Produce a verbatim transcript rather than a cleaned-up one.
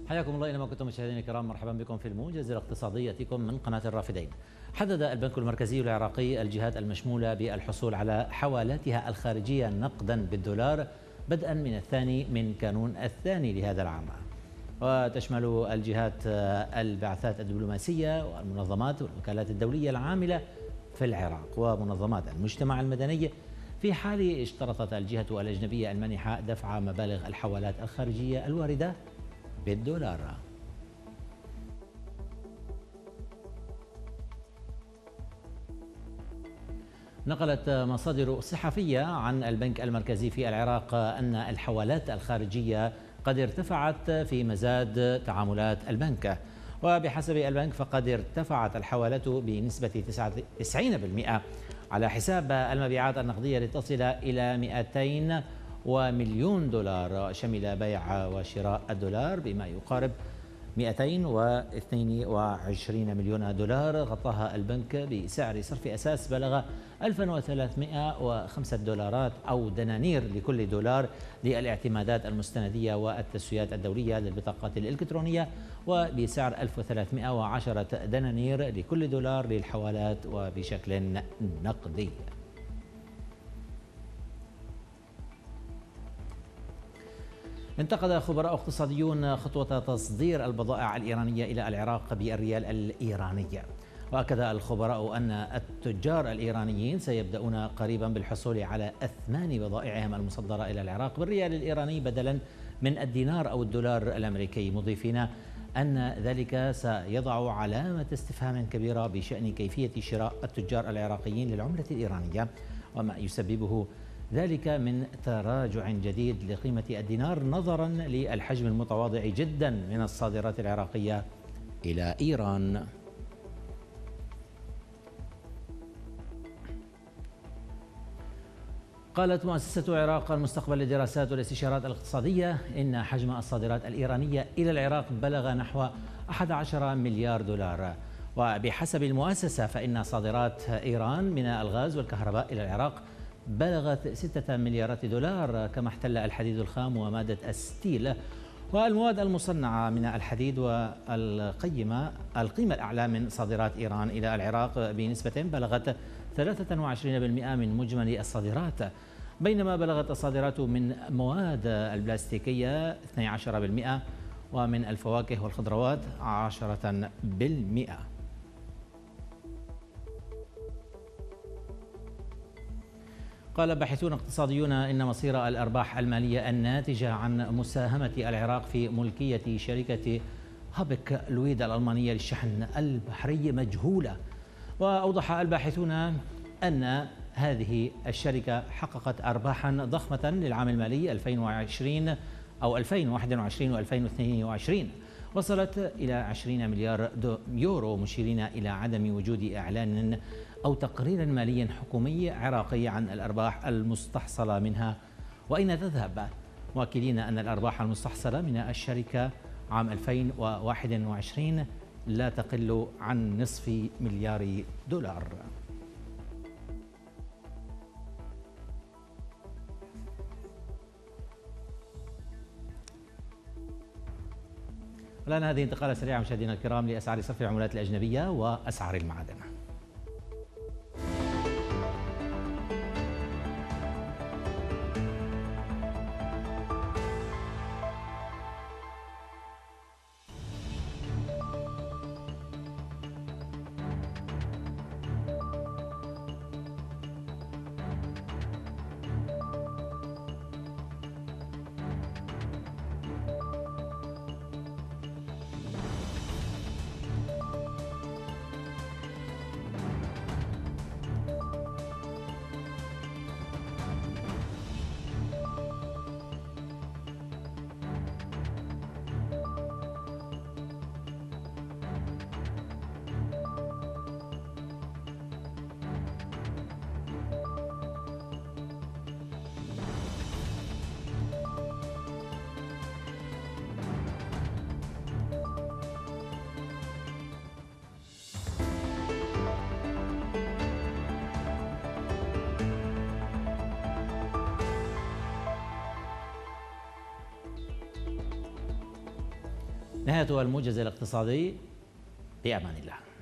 حياكم الله اينما كنتم مشاهدينا الكرام، مرحبا بكم في الموجز الاقتصادي ياتيكم من قناه الرافدين. حدد البنك المركزي العراقي الجهات المشموله بالحصول على حوالاتها الخارجيه نقدا بالدولار بدءا من الثاني من كانون الثاني لهذا العام. وتشمل الجهات البعثات الدبلوماسيه والمنظمات والوكالات الدوليه العامله في العراق ومنظمات المجتمع المدني في حال اشترطت الجهه الاجنبيه المانحه دفع مبالغ الحوالات الخارجيه الوارده بالدولار. نقلت مصادر صحفية عن البنك المركزي في العراق أن الحوالات الخارجية قد ارتفعت في مزاد تعاملات البنك، وبحسب البنك فقد ارتفعت الحوالات بنسبة تسعين بالمئة على حساب المبيعات النقدية لتصل إلى مئتين ومليون دولار، شمل بيع وشراء الدولار بما يقارب مئتين واثنين وعشرين مليون دولار غطاها البنك بسعر صرف أساس بلغ ألف وثلاثمئة وخمسة دولارات أو دنانير لكل دولار للاعتمادات المستندية والتسويات الدولية للبطاقات الإلكترونية، وبسعر ألف وثلاثمئة وعشرة دنانير لكل دولار للحوالات وبشكل نقدي. انتقد خبراء اقتصاديون خطوة تصدير البضائع الإيرانية إلى العراق بالريال الإيراني، وأكد الخبراء أن التجار الإيرانيين سيبدأون قريبا بالحصول على أثمان بضائعهم المصدرة إلى العراق بالريال الإيراني بدلا من الدينار أو الدولار الأمريكي، مضيفين أن ذلك سيضع علامة استفهام كبيرة بشأن كيفية شراء التجار العراقيين للعملة الإيرانية، وما يسببه ذلك من تراجع جديد لقيمة الدينار نظرا للحجم المتواضع جدا من الصادرات العراقية إلى إيران. قالت مؤسسة عراق المستقبل للدراسات والاستشارات الاقتصادية إن حجم الصادرات الإيرانية إلى العراق بلغ نحو أحد عشر مليار دولار، وبحسب المؤسسة فإن صادرات إيران من الغاز والكهرباء إلى العراق بلغت ستة مليارات دولار، كما احتل الحديد الخام ومادة الستيل والمواد المصنعة من الحديد والقيمة القيمة الأعلى من صادرات إيران إلى العراق بنسبة بلغت ثلاثة وعشرين بالمئة من مجمل الصادرات، بينما بلغت الصادرات من مواد البلاستيكية اثني عشر بالمئة ومن الفواكه والخضروات عشرة بالمئة. قال باحثون اقتصاديون إن مصير الأرباح المالية الناتجة عن مساهمة العراق في ملكية شركة هابك لويد الألمانية للشحن البحري مجهولة، وأوضح الباحثون أن هذه الشركة حققت أرباحا ضخمة للعام المالي ألفين وعشرين أو ألفين وواحد وعشرين وألفين واثنين وعشرين وصلت إلى عشرين مليار يورو، مشيرين إلى عدم وجود إعلان أو تقرير مالي حكومي عراقي عن الأرباح المستحصلة منها وأين تذهب، مؤكدين أن الأرباح المستحصلة من الشركة عام ألفين وواحد وعشرين لا تقل عن نصف مليار دولار. الآن هذه انتقالة سريعة مشاهدينا الكرام لأسعار صرف العملات الأجنبية وأسعار المعادن. نهاية الموجز الاقتصادي، بأمان الله.